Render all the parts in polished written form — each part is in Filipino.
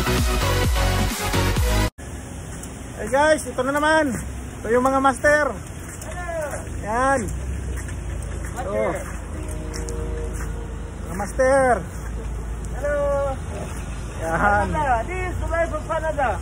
Hey guys, ito na naman. Ito yung mga master. Yan. Oh. Mga master. Hello. Yan. Canada. This is Dubai from Canada.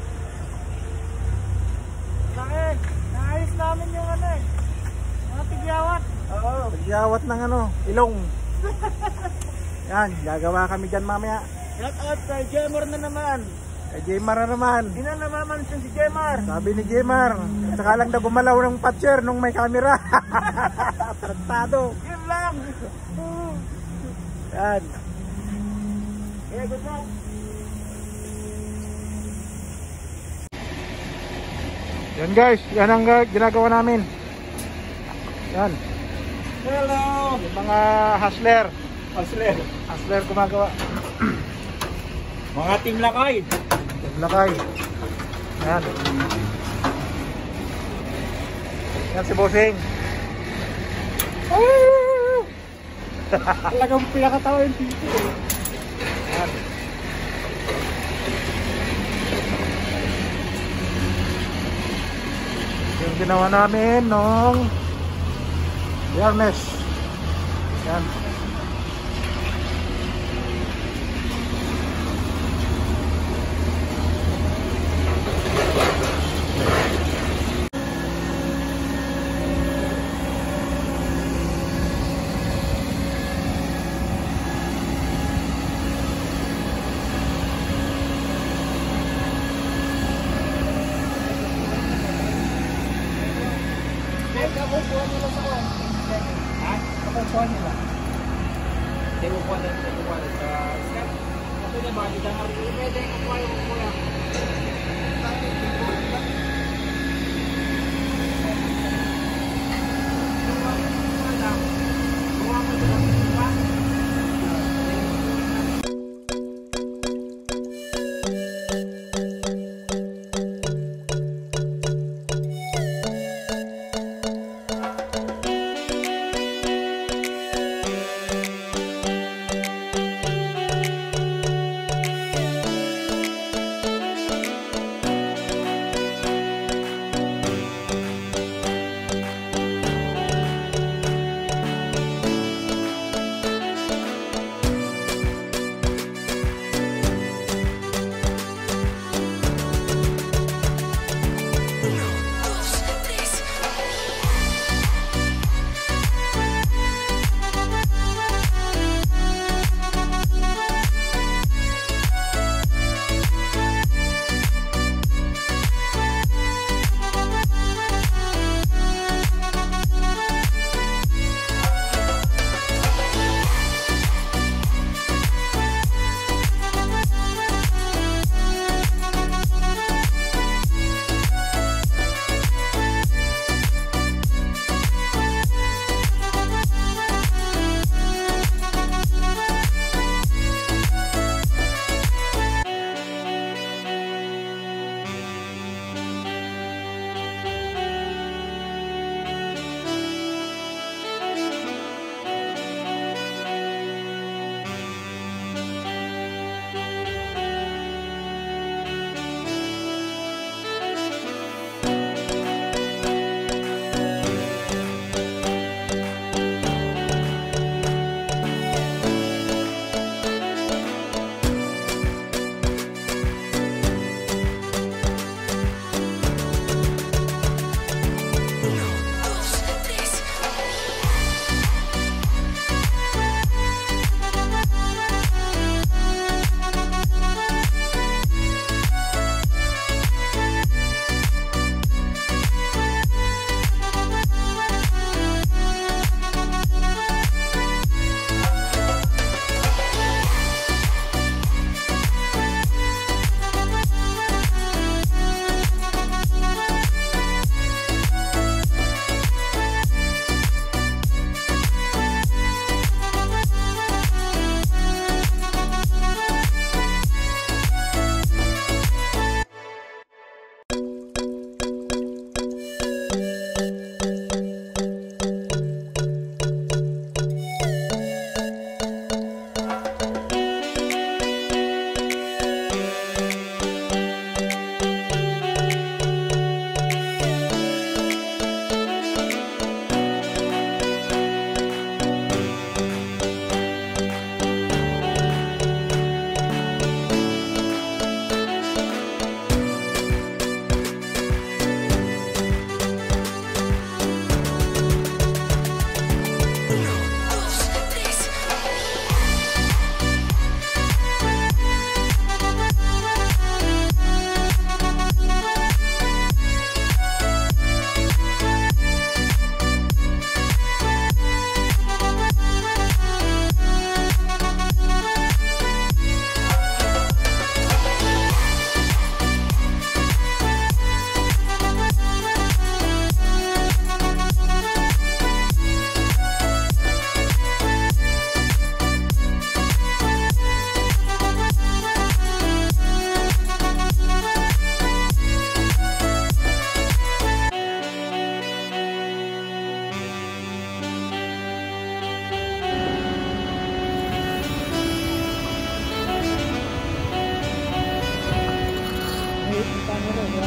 Bakit? Naayos namin yung ano eh. Mga tigyawat. Oo. Tigyawat ng ano, ilong. Yan, gagawa kami dyan mamaya. Shout out kay Jemar na naman. Kay Jemar na naman. Hindi na namamansin si Jemar. Sabi ni Jemar, saka lang na gumalaw ng patcher nung may camera. Tarantado. Yun lang. Yan. Yeah, good luck. Yan guys, yan ang ginagawa namin. Yan. Hello. Yung mga hustler. Hustler. Gumagawa. Mga team lakay. Naglakay. Yan. Yan si Bossing. Talagang pinakatawa yung tito. Yan. Yung ginawa namin nung Biyernes. Yan. Kakukuha nila sa kuwan. Ha? Kakukuha nila. Hindi ko kuha nila sa step. Kasi niya ba, hindi ka narin. Pwede kukuha yung kukuha.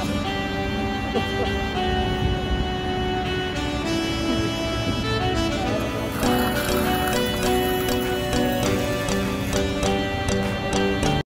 Salamat.